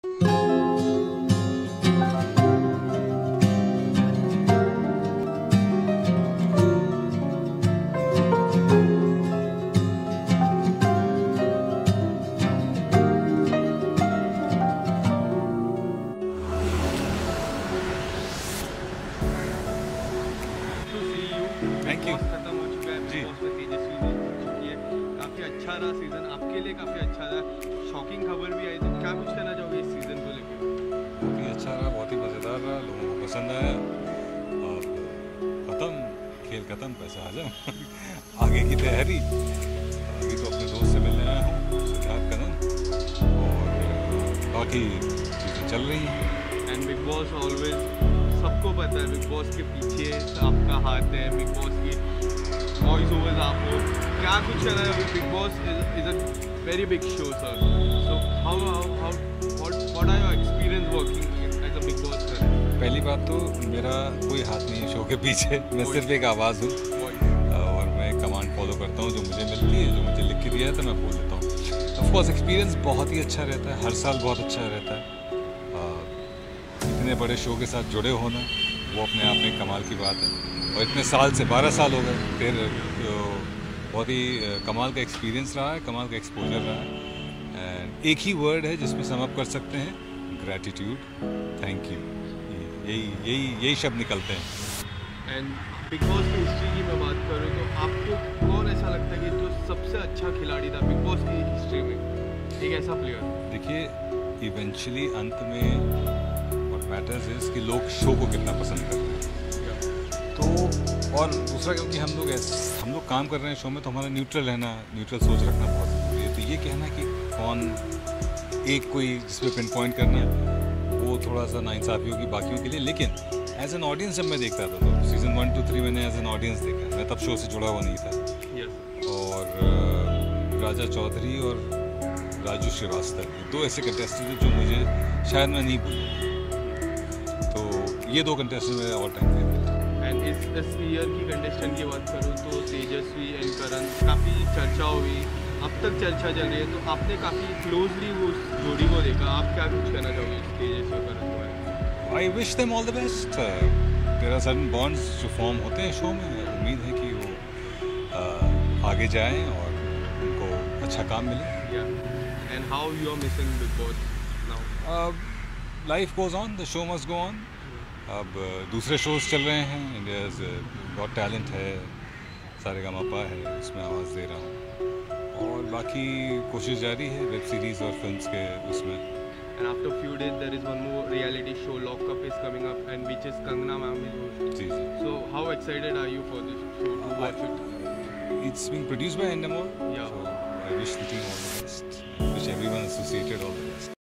Thank you खत्म हो चुका है जी। उसमें तेजस्वी जी हो चुकी है। काफ़ी अच्छा रहा सीज़न, आपके लिए काफ़ी अच्छा रहा। शॉकिंग खबर भी आई, तो क्या कुछ कहना चाहोगे इस सीज़न को लेकर? बहुत ही अच्छा रहा, बहुत ही मज़ेदार रहा, लोगों को पसंद आया। और ख़त्म, खेल ख़त्म, पैसा हजम आगे की तैयारी। अभी तो अपने दोस्त से मिलने आया हूँ, सिद्धार्थ कदम, और बाकी चीज़ें चल रही हैं। एंड बिग बॉस ऑलवेज, सबको पता है बिग बॉस के पीछे आपका हाथ है, बिग बॉस की वॉइस ओवर्स आप हो। क्या कुछ कहना है? Bigg Boss is a very big show sir, so how what are your experience working as a Bigg Boss sir? पहली बात तो मेरा कोई हाथ नहीं है शो के पीछे, मैं सिर्फ एक आवाज़ हूँ और मैं कमांड फॉलो करता हूँ, जो मुझे मिलती है, जो मुझे लिख के दिया है तो मैं बोल देता हूँ। ऑफ कोर्स एक्सपीरियंस बहुत ही अच्छा रहता है, हर साल बहुत अच्छा रहता है। इतने बड़े शो के साथ जुड़े होना वो अपने आप में कमाल की बात है, और इतने साल से 12 साल हो गए, फिर तो बहुत ही कमाल का एक्सपीरियंस रहा है, कमाल का एक्सपोजर रहा है। एंड एक ही वर्ड है जिसमें सम अप कर सकते हैं, ग्रैटिट्यूड, थैंक यू, यही शब्द निकलते हैं। एंड बिग बॉस की हिस्ट्री की मैं बात करूँ तो आपको कौन ऐसा लगता है कि जो सबसे अच्छा खिलाड़ी था बिग बॉस की हिस्ट्री में, एक ऐसा प्लेयर? देखिए, इवेंचुअली अंत में व्हाट मैटर्स इज कि लोग शो को कितना पसंद कर रहे हैं। तो और दूसरा, क्योंकि हम लोग काम कर रहे हैं शो में, तो हमारा न्यूट्रल रहना, न्यूट्रल सोच रखना बहुत ज़रूरी है। तो ये कहना कि कौन एक कोई जिस पे पिन पॉइंट करना, वो थोड़ा सा नाइंसाफ़ी होगी बाकियों के लिए। लेकिन एज एन ऑडियंस जब मैं देखता था, तो सीज़न 1 to 3 मैंने एज एन ऑडियंस देखा, मैं तब शो से जुड़ा हुआ नहीं था। और राजा चौधरी और राजू श्रीवास्तव, दो ऐसे कंटेस्टेंट थे जो मुझे शायद मैं नहीं भूलूंगा। तो ये दो कंटेस्टेंट मेरे ऑल टाइम फेवरेट हैं। एंड इस ईयर की कंटेस्टेंट की बात करूँ तो तेजस्वी एंड करण, काफ़ी चर्चा हुई, अब तक चर्चा चल रही है, तो आपने काफ़ी क्लोजली वो जोड़ी को देखा, आप क्या कुछ कहना चाहोगे तेजस्वी और करण के बारे में? I wish them all the best. There are certain bonds जो फॉर्म होते हैं शो में, उम्मीद है कि वो आगे जाएं और उनको अच्छा काम मिले। And how you are missing Bigg Boss now? Life goes on, the show must go on. अब दूसरे शोज चल रहे हैं, इंडियाज गॉट टैलेंट है, सारेगामापा है, उसमें आवाज़ दे रहा हूँ, और बाकी कोशिश जारी है वेब सीरीज़ और फिल्म्स के उसमें। And after few days there is one more reality show, Lockup is coming up, and which is Kangana ma'am is hosting. Ji ji. So how excited are you for this show to watch it? It's being produced by Endemol. Yeah. So I wish the team all the best. Wish everyone associated all the best.